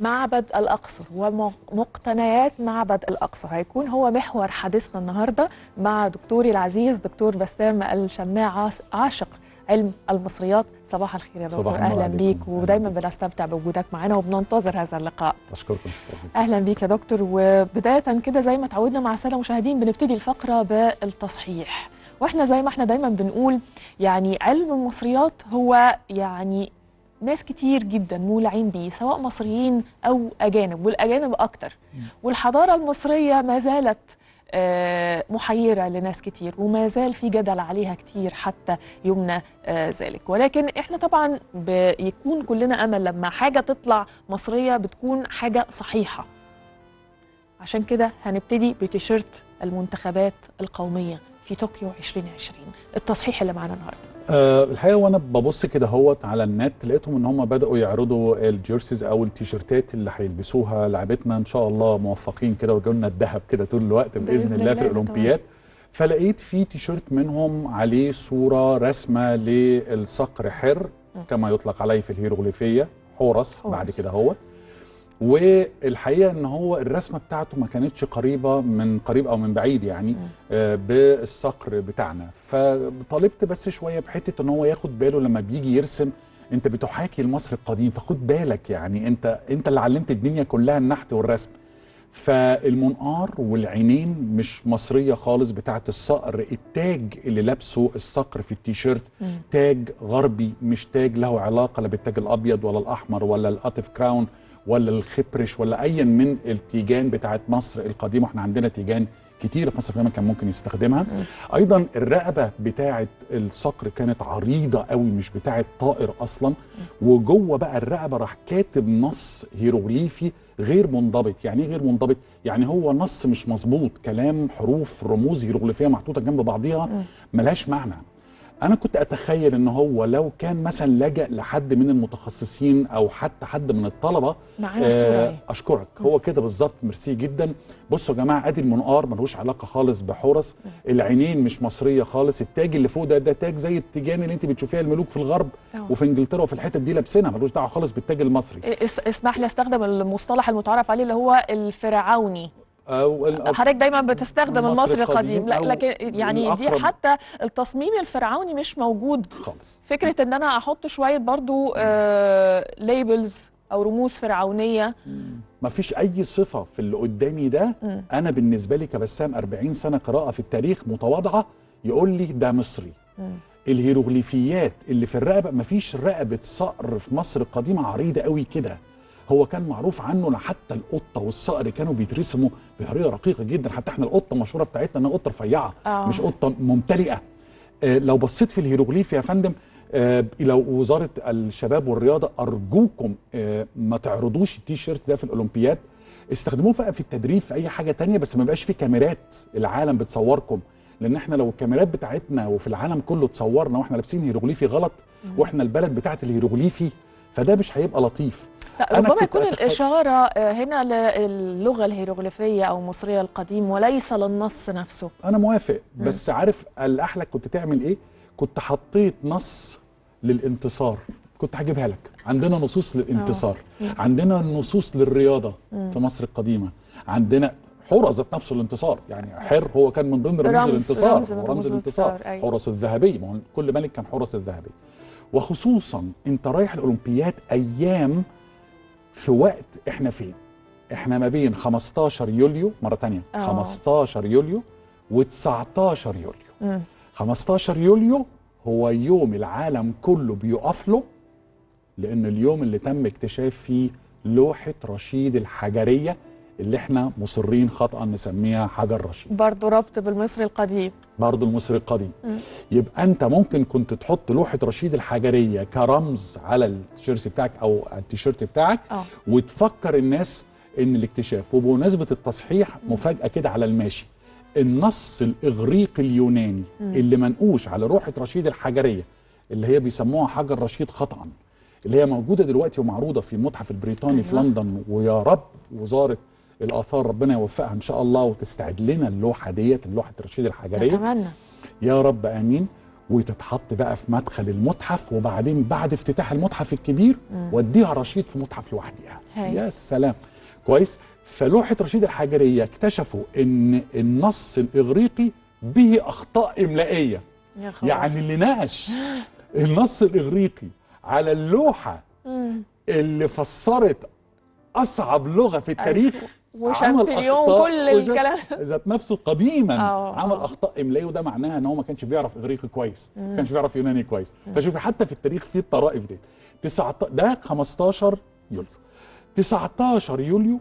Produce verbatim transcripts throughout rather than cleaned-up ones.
معبد الأقصر ومقتنيات معبد الأقصر هيكون هو محور حديثنا النهارده مع دكتوري العزيز دكتور بسام الشماع، عاشق علم المصريات. صباح الخير يا دكتور، اهلا بيك، ودايما بنستمتع بوجودك معنا وبننتظر هذا اللقاء. اشكركم. اهلا بيك يا دكتور. وبدايه كده زي ما تعودنا مع الساده المشاهدين بنبتدي الفقره بالتصحيح، واحنا زي ما احنا دايما بنقول يعني علم المصريات هو يعني ناس كتير جدا مولعين بيه سواء مصريين او اجانب، والاجانب اكتر. والحضاره المصريه ما زالت محيرة لناس كتير وما زال في جدل عليها كتير حتى يومنا ذلك، ولكن احنا طبعا بيكون كلنا أمل لما حاجة تطلع مصرية بتكون حاجة صحيحة. عشان كده هنبتدي بتيشيرت المنتخبات القومية في طوكيو عشرين عشرين، التصحيح اللي معانا النهارده. أه الحقيقه وانا ببص كده هوت على النت لقيتهم ان هم بداوا يعرضوا الجيرسيز او التيشيرتات اللي هيلبسوها لاعبتنا ان شاء الله موفقين كده ويجوا لنا الذهب كده طول الوقت باذن, بإذن الله, الله في الاولمبياد. فلقيت في تيشيرت منهم عليه صوره رسمه للصقر حر كما يطلق عليه في الهيروغليفيه حورس بعد كده هو. والحقيقه ان هو الرسمه بتاعته ما كانتش قريبه من قريب او من بعيد يعني آه بالصقر بتاعنا، فطالبت بس شويه بحته ان هو ياخد باله لما بيجي يرسم انت بتحاكي المصري القديم، فخد بالك يعني انت انت اللي علمت الدنيا كلها النحت والرسم. فالمنقار والعينين مش مصريه خالص بتاعه الصقر، التاج اللي لابسه الصقر في التيشيرت تاج غربي مش تاج له علاقه لا بالتاج الابيض ولا الاحمر ولا القطف كراون ولا الخبرش ولا ايا من التيجان بتاعت مصر القديمه. احنا عندنا تيجان كتير في مصر القديمه كان ممكن يستخدمها. م. ايضا الرقبه بتاعت الصقر كانت عريضه قوي مش بتاعت طائر اصلا. م. وجوه بقى الرقبه راح كاتب نص هيروغليفي غير منضبط. يعني ايه غير منضبط؟ يعني هو نص مش مظبوط، كلام حروف رموز هيروغليفيه محطوطه جنب بعضيها ملهاش معنى. أنا كنت أتخيل إن هو لو كان مثلا لجأ لحد من المتخصصين أو حتى حد من الطلبة معانا الصورة. أشكرك. هو كده بالظبط، ميرسي جدا. بصوا يا جماعة، أدي المنقار ملوش علاقة خالص بحورس، العينين مش مصرية خالص، التاج اللي فوق ده ده تاج زي التيجان اللي أنت بتشوفيها الملوك في الغرب أوه. وفي إنجلترا وفي الحتت دي لابسينها، ملوش دعوة خالص بالتاج المصري. اسمح لي أستخدم المصطلح المتعارف عليه اللي هو الفرعوني. حضرتك دايما بتستخدم المصري القديم، لا لكن يعني دي حتى التصميم الفرعوني مش موجود خالص. فكره ان انا احط شويه برضو آه ليبلز او رموز فرعونيه، ما فيش اي صفه في اللي قدامي ده. م. انا بالنسبه لي كبسام أربعين سنه قراءه في التاريخ متواضعه يقول لي ده مصري. م. الهيروغليفيات اللي في الرقبه، ما فيش رقبه صقر في مصر القديمه عريضه قوي كده. هو كان معروف عنه حتى القطه والصقر كانوا بيترسموا بطريقه رقيقه جدا، حتى احنا القطه المشهوره بتاعتنا انها قطه رفيعه آه. مش قطه ممتلئه. آه لو بصيت في الهيروغليف يا فندم، آه لو وزاره الشباب والرياضه ارجوكم آه ما تعرضوش التيشيرت ده في الاولمبياد، استخدموه بقى في التدريب في اي حاجه تانية، بس ما بقاش في كاميرات العالم بتصوركم، لان احنا لو الكاميرات بتاعتنا وفي العالم كله تصورنا واحنا لابسين هيروغليفي غلط واحنا البلد بتاعت الهيروغليفي، فده مش هيبقى لطيف. ربما يكون الإشارة هنا للغة الهيروغليفية أو المصرية القديم وليس للنص نفسه. أنا موافق، بس م. عارف الأحلى كنت تعمل إيه؟ كنت حطيت نص للانتصار، كنت هجيبها لك. عندنا نصوص للانتصار، أوه. عندنا نصوص للرياضة م. في مصر القديمة، عندنا حورس ذات نفسه الانتصار، يعني حر هو كان من ضمن رموز رمز الانتصار، رمز, رمز الانتصار، أيوة. حورس الذهبي، ما هو كل ملك كان حورس الذهبي. وخصوصا أنت رايح الأولمبياد أيام في وقت احنا فين؟ احنا ما بين خمستاشر يوليو مرة تانية أوه. خمستاشر يوليو وتسعتاشر يوليو. مم. خمستاشر يوليو هو يوم العالم كله بيقف له، لأن اليوم اللي تم اكتشاف فيه لوحة رشيد الحجرية اللي احنا مصرين خطأ نسميها حجر رشيد. برضه ربط بالمصري القديم. برضه المصري القديم. م. يبقى انت ممكن كنت تحط لوحة رشيد الحجرية كرمز على التيشيرت بتاعك او التيشيرت بتاعك أوه. وتفكر الناس ان الاكتشاف. وبمناسبة التصحيح مفاجأة كده على الماشي، النص الاغريقي اليوناني م. اللي منقوش على لوحة رشيد الحجرية اللي هي بيسموها حجر رشيد خطأ، اللي هي موجودة دلوقتي ومعروضة في المتحف البريطاني أيوة. في لندن، ويا رب وزارة الآثار ربنا يوفقها إن شاء الله وتستعد لنا اللوحة ديت، اللوحة رشيد الحجرية. نتمنى. يا رب آمين. وتتحط بقى في مدخل المتحف، وبعدين بعد افتتاح المتحف الكبير وديها رشيد في متحف لوحدها. يا سلام، كويس. فلوحه رشيد الحجريه اكتشفوا ان النص الاغريقي به اخطاء املائيه. يا خبر. يعني اللي ناقش النص الاغريقي على اللوحه مم. اللي فسرت اصعب لغه في التاريخ وشامبليون كل الكلام ذات نفسه قديما أوه. عمل اخطاء املائيه، وده معناها ان هو ما كانش بيعرف اغريقي كويس، ما كانش بيعرف يوناني كويس. فشوفي حتى في التاريخ في الطرائف دي. تسعتاشر ده خمستاشر يوليو، تسعتاشر يوليو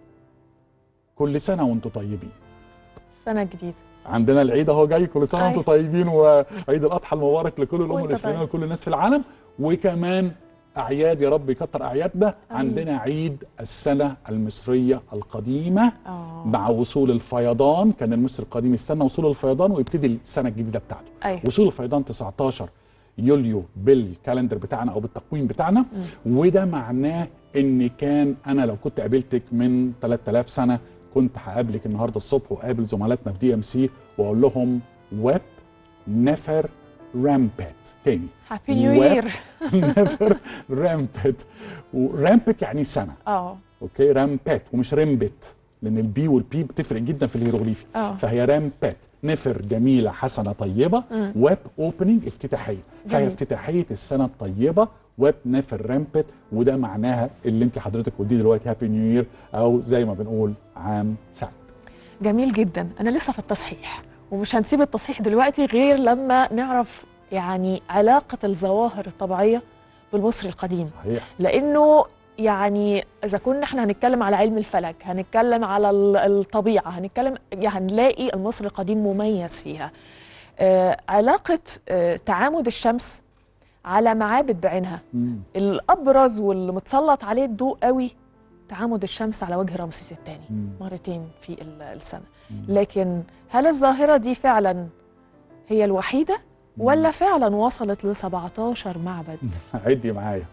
كل سنه وانتم طيبين. سنه جديده عندنا العيد اهو جاي، كل سنه وانتم طيبين، وعيد الاضحى المبارك لكل الامه الاسلاميه طيب. وكل الناس في العالم. وكمان اعياد، يا رب يكتر اعيادنا. عندنا عيد السنه المصريه القديمه أوه. مع وصول الفيضان. كان المصري القديم يستنى وصول الفيضان ويبتدي السنه الجديده بتاعته. أيوه. وصول الفيضان تسعتاشر يوليو بالكالندر بتاعنا او بالتقويم بتاعنا. م. وده معناه ان كان انا لو كنت قابلتك من ثلاثة آلاف سنه كنت هقابلك النهارده الصبح وقابل زملاتنا في دي ام سي واقول لهم ويب نيفر رامبت تاني. هابي نيو يير. نيفر رامبت. ورامبت يعني سنه. اه اوكي، رامبت ومش رمبت، لان البي والبي بتفرق جدا في الهيروغليفي. اه فهي رامبت، نفر جميله حسنه طيبه، ويب اوبننج افتتاحيه. فهي افتتاحيه السنه الطيبه ويب نفر رامبت، وده معناها اللي انت حضرتك قلتيه دلوقتي هابي نيو يير، او زي ما بنقول عام سعيد. جميل جدا. انا لسه في التصحيح ومش هنسيب التصحيح دلوقتي غير لما نعرف يعني علاقه الظواهر الطبيعيه بالمصري القديم. صحيح. لانه يعني اذا كنا احنا هنتكلم على علم الفلك، هنتكلم على الطبيعه، هنتكلم هنلاقي المصري القديم مميز فيها. آه علاقه آه تعامد الشمس على معابد بعينها. مم. الابرز واللي متسلط عليه الضوء قوي تعامد الشمس على وجه رمسيس الثاني مرتين في السنه. مم. لكن هل الظاهره دي فعلا هي الوحيده ولا فعلا وصلت ل سبعتاشر معبد؟ عدي معايا.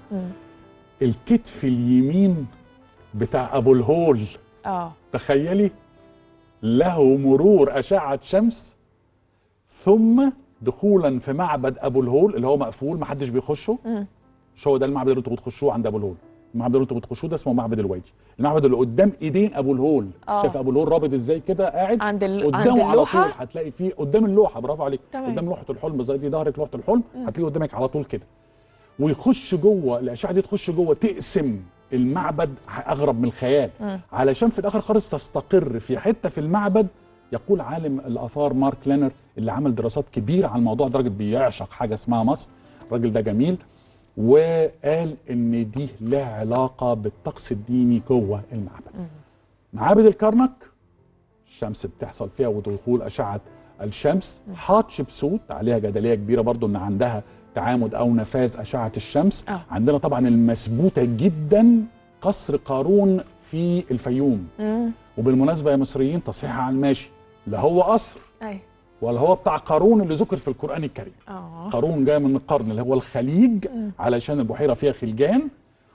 الكتف اليمين بتاع ابو الهول، اه تخيلي، له مرور اشعه شمس ثم دخولا في معبد ابو الهول اللي هو مقفول محدش بيخشه. مش هو ده المعبد اللي انتوا بتخشوه عند ابو الهول. المعبد اللي انتوا بتخشوه ده اسمه معبد الوادي، المعبد اللي قدام ايدين ابو الهول. أوه. شايف ابو الهول رابط ازاي كده قاعد عند ال... قدامه عند على طول، هتلاقي فيه قدام اللوحه. برافو عليك. تمام. قدام لوحه الحلم، زي دي ظهرك لوحه الحلم، هتلاقيه قدامك على طول كده. ويخش جوه الاشعه دي، تخش جوه تقسم المعبد اغرب من الخيال. م. علشان في الاخر خالص تستقر في حته في المعبد. يقول عالم الاثار مارك لينر اللي عمل دراسات كبيره على الموضوع ده، راجل بيعشق حاجه اسمها مصر، الراجل ده جميل، وقال ان دي لها علاقه بالطقس الديني جوه المعبد. م. معابد الكرنك الشمس بتحصل فيها ودخول اشعه الشمس. حتشبسوت عليها جدليه كبيره برضو ان عندها تعامد او نفاذ اشعه الشمس. أوه. عندنا طبعا المثبوته جدا قصر قارون في الفيوم. مم. وبالمناسبه يا مصريين تصحيح على الماشي، لا هو قصر أي. ولا هو بتاع قارون اللي ذكر في القران الكريم. أوه. قارون جاي من القرن اللي هو الخليج. مم. علشان البحيره فيها خلجان،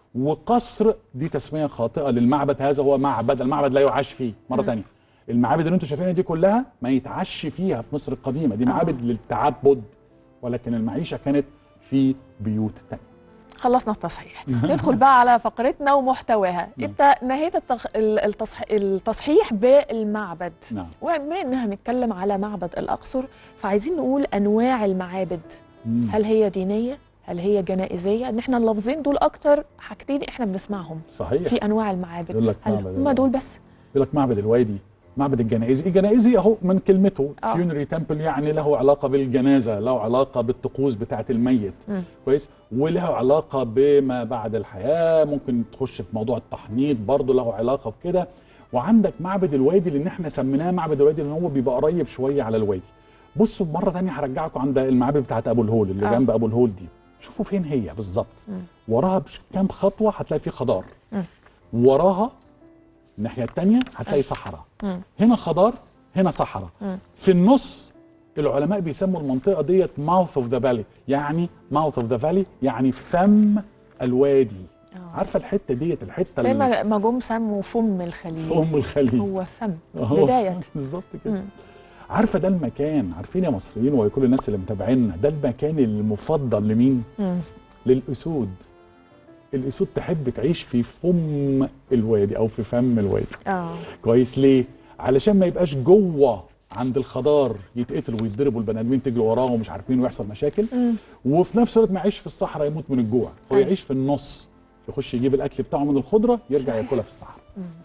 وقصر دي تسميه خاطئه للمعبد. هذا هو معبد، المعبد لا يعاش فيه مره ثانيه. المعابد اللي انتم شايفينها دي كلها ما يتعش فيها في مصر القديمه، دي معابد أوه. للتعبد، ولكن المعيشه كانت في بيوت تانية. خلصنا التصحيح. ندخل بقى على فقرتنا ومحتواها. نعم. انت نهيت التخ... التصح... التصحيح بالمعبد. نعم. وبما ان هنتكلم على معبد الاقصر فعايزين نقول انواع المعابد. مم. هل هي دينيه؟ هل هي جنائزيه؟ ان احنا اللفظين دول اكتر حاجتين احنا بنسمعهم. صحيح. في انواع المعابد. يقول لك هل هم دول بس؟ يقول لك معبد الوادي، معبد الجنائزي. الجنائزي اهو من كلمته فيونري تمبل، يعني له علاقه بالجنازه، له علاقه بالطقوس بتاعه الميت. م. كويس. وله علاقه بما بعد الحياه، ممكن تخش في موضوع التحنيط برضه له علاقه بكده. وعندك معبد الوادي لان احنا سميناه معبد الوادي لان هو بيبقى قريب شويه على الوادي. بصوا مره ثانيه هرجعكم عند المعابد بتاعه ابو الهول اللي أوه. جنب ابو الهول دي. شوفوا فين هي بالظبط. وراها بكام خطوه هتلاقي في خضار. م. وراها الناحيه الثانيه هتلاقي صحراء. هنا خضار، هنا صحراء. في النص العلماء بيسموا المنطقه ديت ماوث اوف ذا فالي، يعني ماوث اوف ذا فالي يعني فم الوادي. أوه. عارفه الحته ديت الحته زي ما جم سموا فم الخليج. فم الخليج هو فم بدايه بالظبط كده. عارفه ده المكان، عارفين يا مصريين وكل الناس اللي متابعينا، ده المكان المفضل لمين؟ مم. للاسود. الاسود تحب تعيش في فم الوادي او في فم الوادي. اه كويس. ليه؟ علشان ما يبقاش جوه عند الخضار يتقتل ويتضرب والبني ادمين تجري وراه ومش عارفين ويحصل مشاكل، مم. وفي نفس الوقت ما يعيش في الصحراء يموت من الجوع، هو أيوة. يعيش في النص، يخش يجيب الاكل بتاعه من الخضره يرجع ياكلها في الصحراء.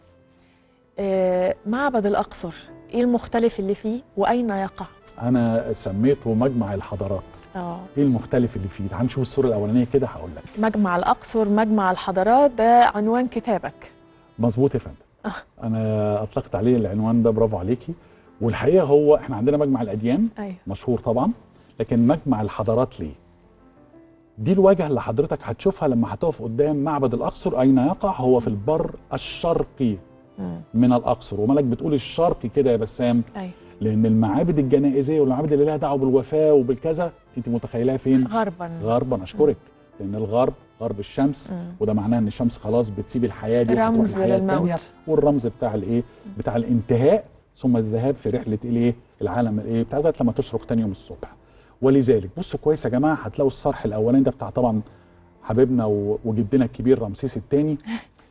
آه معبد الاقصر ايه المختلف اللي فيه واين يقع؟ انا سميته مجمع الحضارات. اه ايه المختلف اللي فيه؟ تعال نشوف الصوره الاولانيه كده هقول لك. مجمع الاقصر مجمع الحضارات ده عنوان كتابك. مظبوط يا فندم. آه. انا اطلقت عليه العنوان ده، برافو عليكي. والحقيقه هو احنا عندنا مجمع الاديان ايوه مشهور طبعا، لكن مجمع الحضارات ليه؟ دي الواجهه اللي حضرتك هتشوفها لما هتقف قدام معبد الاقصر. اين يقع؟ هو في البر الشرقي مم. من الاقصر. ومالك بتقول الشرقي كده يا بسام؟ ايوه لان المعابد الجنائزيه والمعابد اللي لها دعوه بالوفاه وبالكذا انت متخيلاها فين؟ غربا. غربا. اشكرك. لان الغرب غرب الشمس، مم. وده معناه ان الشمس خلاص بتسيب الحياه دي رمز للموت، التانية، والرمز بتاع الايه؟ بتاع الانتهاء ثم الذهاب في رحله الايه؟ العالم الايه؟ بتاع لغايه لما تشرق تاني يوم الصبح. ولذلك بصوا كويس يا جماعه، هتلاقوا الصرح الاولاني ده بتاع طبعا حبيبنا وجدنا الكبير رمسيس الثاني.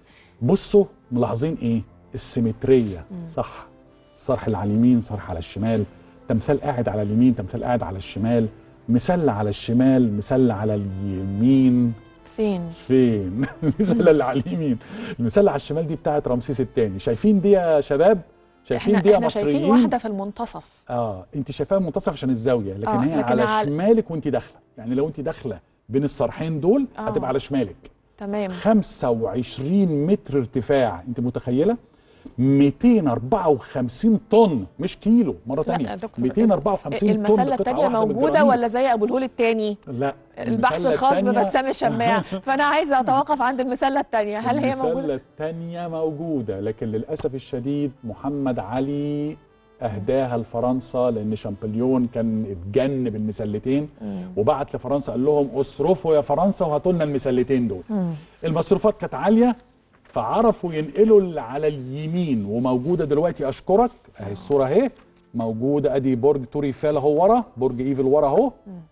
بصوا ملاحظين ايه؟ السيمتريه. صح. الصرح اللي على اليمين، صرح على الشمال، تمثال قاعد على اليمين، تمثال قاعد على الشمال، مسله على الشمال، مسله على اليمين. فين؟ فين؟ المسله اللي على اليمين، المسله على الشمال دي بتاعت رمسيس الثاني. شايفين دي يا شباب؟ شايفين احنا دي يا احنا مصريين؟ شايفين واحده في المنتصف. اه انت شايفاها المنتصف عشان الزاويه، لكن آه، هي لكن على على- شمالك وانت داخله. يعني لو انت داخله بين الصرحين دول آه. هتبقى على شمالك. تمام. خمسة وعشرين متر ارتفاع، انت متخيله؟ مئتين وأربعة وخمسين طن، مش كيلو، مره لا ثانيه. دكتور، مئتين وأربعة وخمسين طن. المسله قطعة الثانيه واحدة من موجوده الجرانيت. ولا زي ابو الهول الثاني؟ لا، البحث المسلة الخاص التانية- ببسام الشماع، فانا عايزه اتوقف عند المسله الثانيه، هل هي موجوده؟ المسلة الثانية موجودة، لكن للأسف الشديد محمد علي أهداها لفرنسا، لأن شامبليون كان اتجن بالمسلتين وبعت لفرنسا قال لهم اصرفوا يا فرنسا وهاتوا لنا المسلتين دول. مم. المصروفات كانت عالية فعرفوا ينقلوا اللي على اليمين، وموجودة دلوقتي أشكرك أهي الصورة أهي موجودة. أدي برج توريفال أهو ورا، برج إيفل ورا أهو،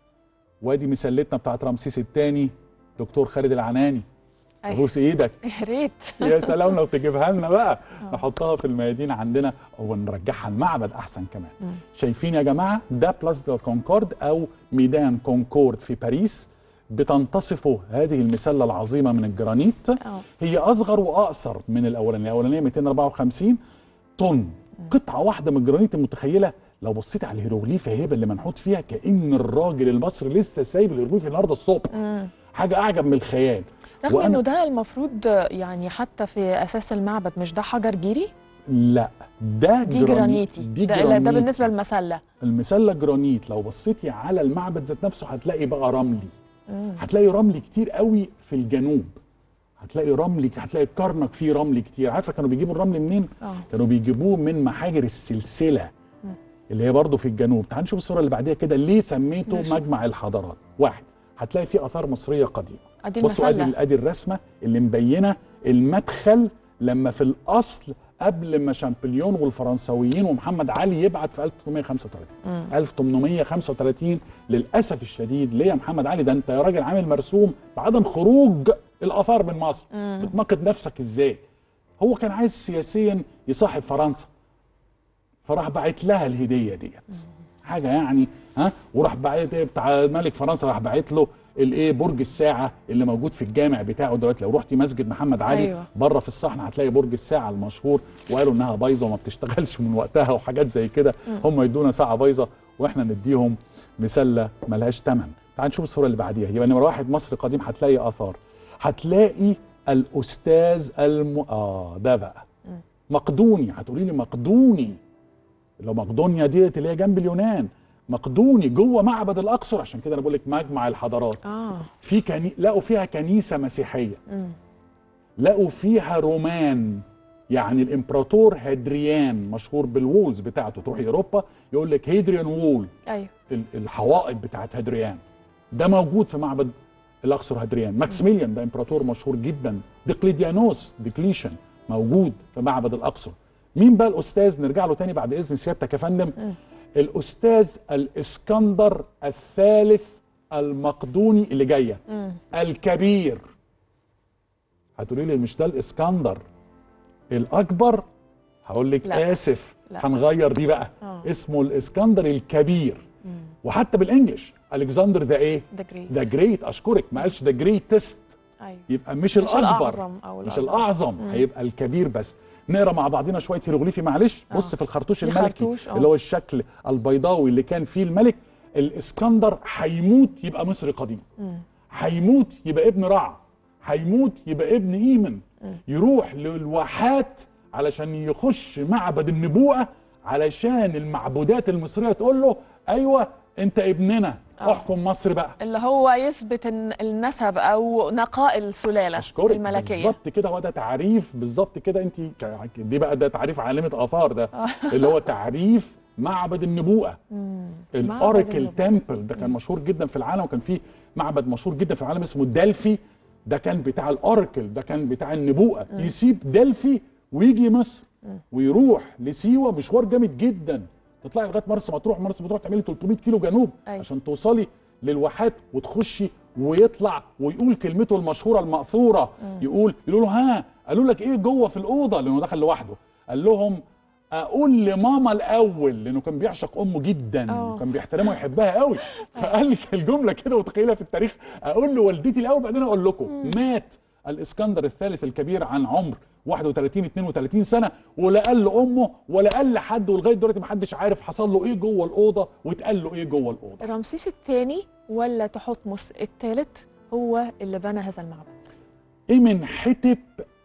وادي مسلتنا بتاعت رمسيس الثاني دكتور خالد العناني. أيوة. بوس ايدك. يا ريت. يا سلام لو تجيبها لنا بقى نحطها في الميادين عندنا ونرجعها المعبد احسن كمان. مم. شايفين يا جماعه ده بلاس دو كونكورد او ميدان كونكورد في باريس، بتنتصفه هذه المسله العظيمه من الجرانيت. أوه. هي اصغر واقصر من الاولانيه، الاولانيه مئتين وأربعة وخمسين طن. مم. قطعه واحده من الجرانيت، المتخيله لو بصيت على الهيروغليف هيبه اللي منحوت فيها كأن الراجل المصري لسه سايب الهيروغليف النهارده الصبح. مم. حاجه اعجب من الخيال. رغم انه ده المفروض يعني حتى في اساس المعبد مش ده حجر جيري؟ لا ده دي جرانيتي. دي ده, جرانيتي. ده بالنسبه للمسله. المسله جرانيت، لو بصيتي على المعبد ذات نفسه هتلاقي بقى رملي. مم. هتلاقي رملي كتير قوي في الجنوب. هتلاقي رملي، هتلاقي الكرنك فيه رملي كتير. عارفه كانوا بيجيبوا الرمل منين؟ أوه. كانوا بيجيبوه من محاجر السلسله مم. اللي هي برضه في الجنوب. تعال نشوف الصوره اللي بعديها كده. ليه سميته ماشي. مجمع الحضارات؟ واحد، هتلاقي فيه اثار مصريه قديمه. ادي بصوا ادي ادي الرسمه اللي مبينه المدخل لما في الاصل قبل ما شامبليون والفرنساويين ومحمد علي يبعت في ألف وثمانمئة وخمسة وثلاثين. مم. ألف وثمانمئة وخمسة وثلاثين للاسف الشديد. ليه يا محمد علي؟ ده انت يا راجل عامل مرسوم بعدم خروج الاثار من مصر. مم. بتناقض نفسك ازاي؟ هو كان عايز سياسيا يصاحب فرنسا، فراح باعت لها الهديه ديت. حاجه يعني ها، وراح باعت بتاع ملك فرنسا راح باعت له الايه برج الساعه اللي موجود في الجامع بتاعه دلوقتي. لو رحتي مسجد محمد علي أيوة. بره في الصحن هتلاقي برج الساعه المشهور، وقالوا انها بايظه وما بتشتغلش من وقتها وحاجات زي كده. هم يدونا ساعه بايظه واحنا نديهم مسله ملهاش ثمن. تعال نشوف الصوره اللي بعديها. يبقى نمره واحد مصر قديم هتلاقي اثار، هتلاقي الاستاذ الم اه ده بقى م. مقدوني. هتقولي لي مقدوني، لو مقدونيا ديت اللي هي جنب اليونان، مقدوني جوه معبد الاقصر. عشان كده انا بقول لك مجمع الحضارات. اه في كني... لقوا فيها كنيسه مسيحيه. مم. لقوا فيها رومان، يعني الامبراطور هادريان مشهور بالوولز بتاعته. تروحي اوروبا يقول لك هيدريان وول. ايوه الحوائط بتاعت هادريان ده موجود في معبد الاقصر. هادريان. ماكسيميليان ده امبراطور مشهور جدا. ديقليديانوس ديكليشن موجود في معبد الاقصر. مين بقى الاستاذ؟ نرجع له تاني بعد اذن سيادتك يا فندم. الاستاذ الاسكندر الثالث المقدوني اللي جايه مم. الكبير. هتقولي لي مش ده الاسكندر الاكبر؟ هقول لك اسف، لا. هنغير دي بقى. أوه. اسمه الاسكندر الكبير. مم. وحتى بالانجلش الكسندر ذا ايه؟ ذا جريت. ذا جريت. اشكرك، ما قالش ذا جريتست. أيوة. يبقى مش, مش الاكبر، الأعظم أو مش الأكبر. الاعظم، مم. هيبقى الكبير بس. نقرا مع بعضنا شويه هيروغليفي معلش. أوه. بص في الخرطوش دي الملكي خرطوش، أوه. اللي هو الشكل البيضاوي اللي كان فيه الملك. الاسكندر هيموت يبقى مصري قديم، هيموت يبقى ابن رع، هيموت يبقى ابن ايمن، يروح للواحات علشان يخش معبد النبوءه، علشان المعبودات المصريه تقول له ايوه انت ابننا، أوه. احكم مصر بقى. اللي هو يثبت ان النسب او نقاء السلاله أشكرك. الملكيه. بالظبط كده، هو ده تعريف بالظبط كده. انت دي بقى ده تعريف عالمه اثار ده اللي هو تعريف معبد النبوءه. الاوراكل تمبل ده كان مشهور جدا في العالم، وكان في معبد مشهور جدا في العالم اسمه دلفي، ده كان بتاع الاوراكل، ده كان بتاع النبوءه. مم. يسيب دلفي ويجي مصر، مم. ويروح لسيوه، مشوار جامد جدا، تطلعي لغايه مرسى مطروح، مرسى مطروح تعملي ثلاثمائة كيلو جنوب. أي. عشان توصلي للواحات وتخشي، ويطلع ويقول كلمته المشهوره المأثوره. مم. يقول يقولوا له ها قالوا لك ايه جوه في الاوضه، لانه دخل لوحده. قال لهم اقول لماما الاول، لانه كان بيعشق امه جدا. أوه. وكان بيحترمها ويحبها قوي. فقال لك الجمله كده وتخيلها في التاريخ، اقول لوالدتي الاول بعدين اقول لكم. مم. مات الاسكندر الثالث الكبير عن عمر واحد وثلاثين اثنين وثلاثين سنه، ولا قال لامه ولا قال لحد، ولغايه دلوقتي ما حدش عارف حصل له ايه جوه الاوضه واتقال له ايه جوه الاوضه. رمسيس الثاني ولا تحتمس الثالث هو اللي بنى هذا المعبد؟ ايه من حتب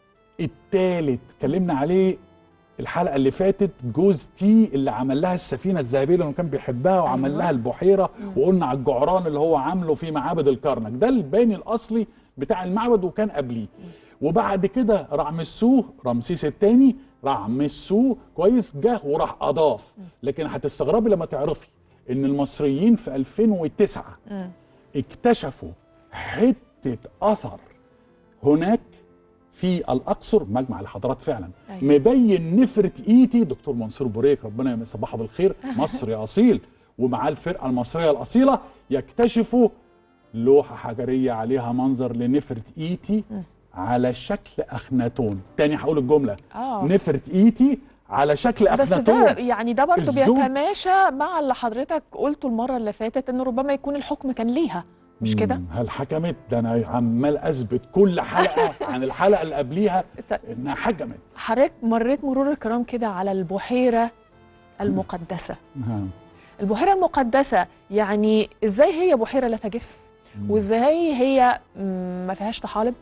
الثالث اتكلمنا عليه الحلقه اللي فاتت، جوز تي اللي عمل لها السفينه الذهبيه لانه كان بيحبها، وعمل لها البحيره. وقلنا على الجعران اللي هو عامله في معابد الكرنك، ده الباني الاصلي بتاع المعبد، وكان قبليه. وبعد كده رعمسوه رمسيس الثاني رعمسوه كويس، جه وراح اضاف. لكن هتستغربي لما تعرفي ان المصريين في ألفين وتسعة اكتشفوا حته اثر هناك في الاقصر، مجمع الحضارات فعلا. أيوة. مبين نفره ايتي، دكتور منصور بوريك ربنا يصبحه بالخير، مصري اصيل ومعاه الفرقه المصريه الاصيله، يكتشفوا لوحه حجريه عليها منظر لنفره ايتي على شكل اخناتون. تاني هقول الجمله. أوه. نفره ايتي على شكل اخناتون. بس ده يعني ده برضه بيتماشى مع اللي حضرتك قلته المره اللي فاتت، انه ربما يكون الحكم كان ليها، مش كده؟ هل حكمت؟ ده انا عمال اثبت كل حلقه عن الحلقه اللي قبليها انها حكمت. حضرتك مريت مرور الكرام كده على البحيره المقدسه. البحيره المقدسه يعني ازاي هي بحيره لا تجف؟ وازاي هي ما فيهاش طحالب؟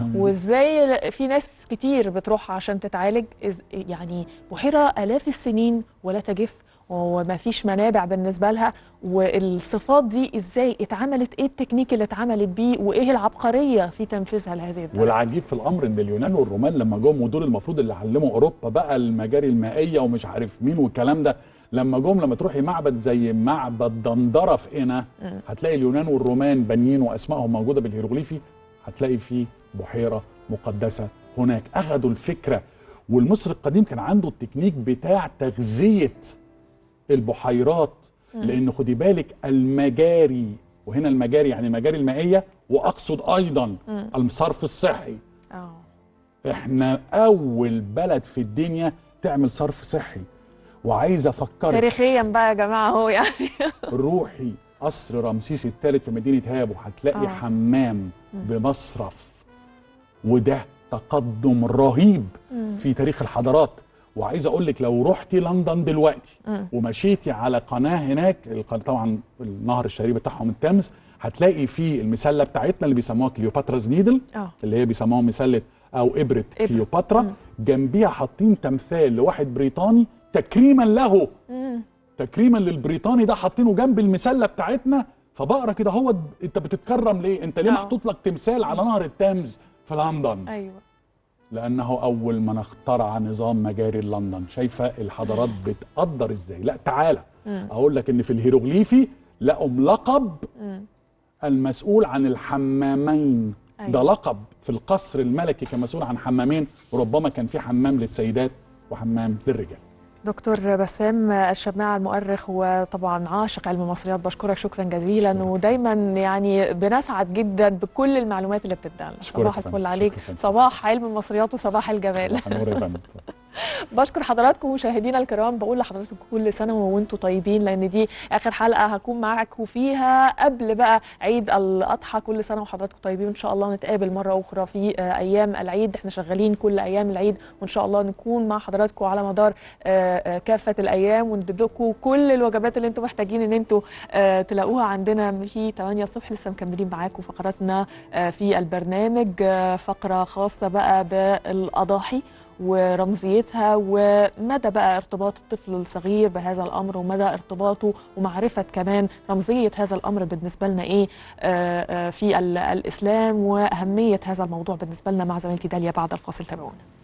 وازاي في ناس كتير بتروح عشان تتعالج؟ يعني بحيره الاف السنين ولا تجف، وما فيش منابع بالنسبه لها، والصفات دي ازاي اتعملت؟ ايه التكنيك اللي اتعملت بيه؟ وايه العبقريه في تنفيذها لهذه الدرجه؟ والعجيب في الامر ان اليونان والرومان لما جم، ودول المفروض اللي علموا اوروبا بقى المجاري المائيه ومش عارف مين والكلام ده، لما جم لما تروحي معبد زي معبد دندره في قنا، هتلاقي اليونان والرومان بانيين واسمائهم موجوده بالهيروغليفي، هتلاقي فيه بحيره مقدسه هناك. اخذوا الفكره، والمصري القديم كان عنده التكنيك بتاع تغذيه البحيرات. مم. لان خدي بالك المجاري، وهنا المجاري يعني المجاري المائيه، واقصد ايضا مم. الصرف الصحي. أوه. احنا اول بلد في الدنيا تعمل صرف صحي. وعايز افكرك تاريخيا بقى يا جماعه اهو يعني روحي قصر رمسيس الثالث في مدينه هابو، هتلاقي أوه. حمام مم. بمصرف، وده تقدم رهيب مم. في تاريخ الحضارات. وعايز اقول لك لو رحتي لندن دلوقتي مم. ومشيتي على قناه هناك، طبعا النهر الشهير بتاعهم التامز، هتلاقي فيه المسله بتاعتنا اللي بيسموها كليوباتراز نيدل، أوه. اللي هي بيسموها مسله او ابره إبر. كليوباترا. مم. جنبيها حاطين تمثال لواحد بريطاني تكريما له. مم. تكريما للبريطاني ده، حاطينه جنب المسله بتاعتنا. فبقرا كده، هو انت بتتكرم ليه؟ انت ليه محطوط لك تمثال على نهر التامز في لندن؟ ايوه، لأنه أول من اخترع نظام مجاري لندن. شايفة الحضارات بتقدر إزاي؟ لا تعالى مم. أقول لك إن في الهيروغليفي لقوا لقب مم. المسؤول عن الحمامين. أيوة. ده لقب في القصر الملكي كمسؤول عن حمامين، وربما كان في حمام للسيدات وحمام للرجال. دكتور بسام الشماعة المؤرخ وطبعا عاشق علم المصريات، بشكرك شكرا جزيلا، ودايما يعني بنسعد جدا بكل المعلومات اللي بتدينا. صباح الفل عليك، صباح علم المصريات وصباح الجمال. بشكر حضراتكم مشاهدينا الكرام، بقول لحضراتكم كل سنه وانتم طيبين، لان دي اخر حلقه هكون معاكم فيها قبل بقى عيد الاضحى. كل سنه وحضراتكم طيبين، وان شاء الله نتقابل مره اخرى في ايام العيد. احنا شغالين كل ايام العيد، وان شاء الله نكون مع حضراتكم على مدار كافه الايام، وندب لكم كل الوجبات اللي انتم محتاجين ان انتم تلاقوها عندنا في ثمانية الصبح. لسه مكملين معاكم فقراتنا في البرنامج، فقره خاصه بقى بالاضاحي ورمزيتها، ومدى بقى ارتباط الطفل الصغير بهذا الأمر، ومدى ارتباطه ومعرفة كمان رمزية هذا الأمر بالنسبة لنا إيه في الإسلام، وأهمية هذا الموضوع بالنسبة لنا مع زميلتي داليا بعد الفاصل. تابعونا.